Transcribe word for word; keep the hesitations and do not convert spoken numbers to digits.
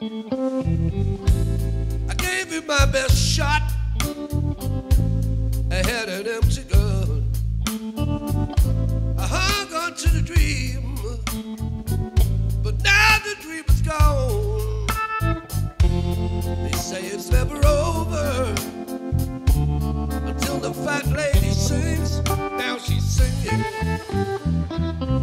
I gave you my best shot. I had an empty gun. I hung on to the dream, but now the dream is gone. They say it's never over until the fat lady sings. Now she's singing.